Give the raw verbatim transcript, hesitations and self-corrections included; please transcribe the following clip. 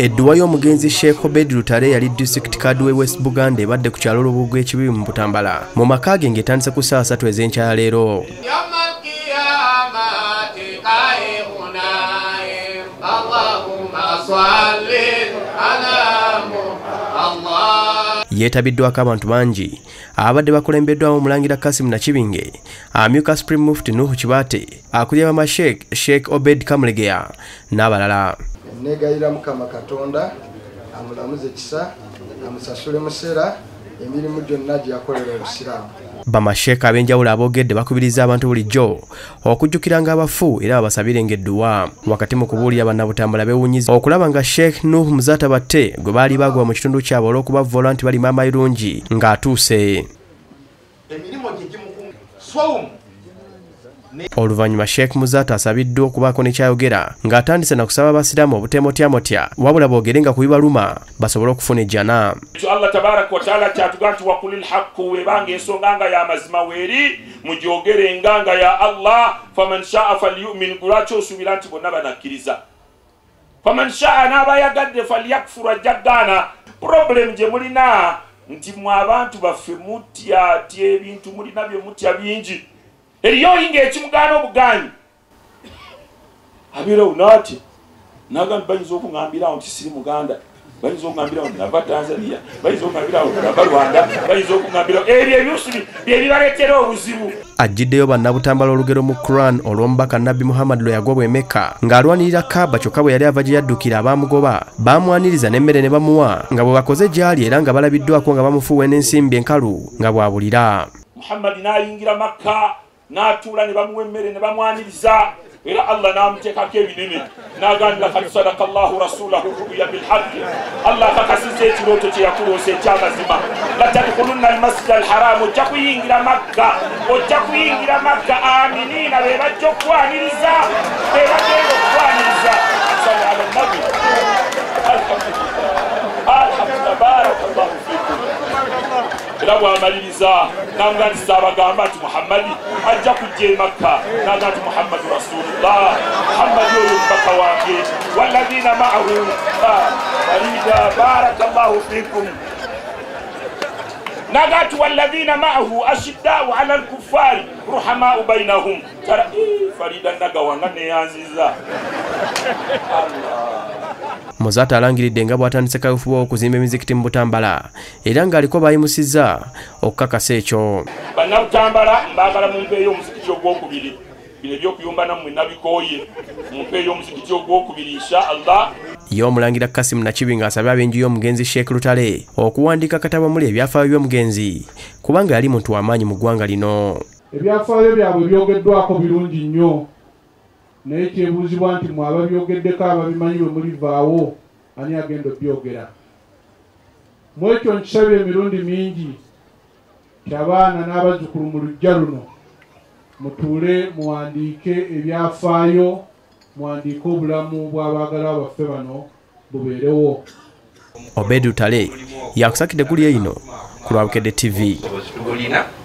Edduwa y'omugenzi Sheikh Obed Lutale yali district card we West Buganda ebadde ku kyalo Lubugwe ekibibi mu Butambala. Mu maka ge ng'etandise ku ssaawa ssatu ez'enkya leero. Yeetabiddwako abantu bangi abadde bakulembeddwamu Omulangira Kasim Nakibinge, amyuka Supreme Mufti Nuhu Kibaate, akulira bamashek Sheikh Obed Kamulegeya n'abalala. Negayira Mukama Katonda amulamuze kisa amusasule musera emirimu gyonna gyakolera Obusiraamu. Bamashek ab'enjawulo aboogedde bakubiriza abantu bulijjo okujjukiranga abafu era babasabire edduwa wakati mu kubuulira bannabutambula beewunyiza okulaba nga Sheikh Muzaata batte gwe baali bagwa mu kitundu kyabwe olw'okubavvoola nti balima amayirungi ng'atuuse. Oluvannyuma Sheikh Muzaata asabiddwa okubaako ne kyayogera ng'atandise na kusaba abasiraamu obutemotyamotya wabula boogere nga kubibaluma basobole okufuna ejjana. Allah tabaraka wa taala kyatuga nti wakulil haqqu webanga ensonga nga ya mazima weeri mujogere enganga ya Allah faman shaa falyu'min gulwaki osuubira nti bonna banakkiriza faman shaa n'abayagadde falyakfur ajjaggaana. Problem gye mulina nti mwe abantu baffe mutya ty ebintu mulina bye mutya bingi eriyo yinga ekimugaana obugaanyi abeera unaati nagamba bayinza okuŋambirawo nti siri Muganda, bayinza okuŋambirawo nti nava Tanzania, bayinza okuŋambirawo nti nava Rwanda, bayinza okuŋambirawo ebyo ebyusi bye bibaleetera obuzibu. Ajjiddeyo bannabutambala olugero mu Quran olw'omubaka Nabbi Muhammad lwe yagobwa e Mecca ng'alwanirira Kaaba kyokka bwe yali ava gye yaddukira abaamugoba baamwaniriza n'emmere ne bamuwa nga bwe bakoze gy'ali era nga balabiddwako nga bamufuuwa n'ensimbi enkalu nga bw'abulira. Muhammad n'ayingira Makka n'atuula ne bamuwa emmere ne bamwaniriza era Allah n'amuteekako ebinene n'agamba laqad sadaqa Allahu rasulahu ru'ya bil haqqi. Allah kakasizza ekirooto kye yakuloosa ekyamazima. Latadkhulunna almasjida alharamu, ojja kuyingira Makka, ojja kuyingira Makka aminiina be bajja okwaniriza be bagenda okwaniriza. Salli ala nabi. Alhamdulillah, barakallahu fikum. Era bw'amaliriza n'amugandisa abagamba nti Muhammadi ajja kujja e Makka n'agamba nti Muhammadu Rasulullah, Muhammadi oyo mubaka wange walladhina ma'ahu farida barakallahu fikum. N'agamba nti walladhina ma'ahu ashidda'u 'ala al-kuffari ruhama'u bainahum. Tara farida nagawanga neyanziza Allah. Muzaata alangiridde nga bw'atandise kaweefube okuzimba emizikiti mu Butambala era ng'aliko bayimusizza okukakasa ekyo. Bannabutambala mbaagala mumpeeyo omuzikiti ogwokubiri, bino ebyokuyumba nammwe nabikooye, mumpeeyo omuzikiti ogwokubiri insha Allah. Ye Omulangira Kasim Nakibinge asabye ab'enju y'omugenzi Sheikh Lutale okuwandiika akatabo muli ebyafaayo by'omugenzi kubanga yali muntu w'amaanyi mu ggwanga lino. Ebyafaayo byabwe byogeddwako birungi nnyo naye kyebuuzibwa nti mwe ababyogeddeko ababimanyi bwe mulivaawo ani agenda obyogera. Mu ekyo nkisabye emirundi mingi ti abaana n'abazzukulu mu lujja luno mutuule muwandiike ebyafaayo, muwandiike obulamu bw'abaagala baffe bano bubeerewo. Obed Lutale yakusakidde kuli eino ku lwa Bukedde T V.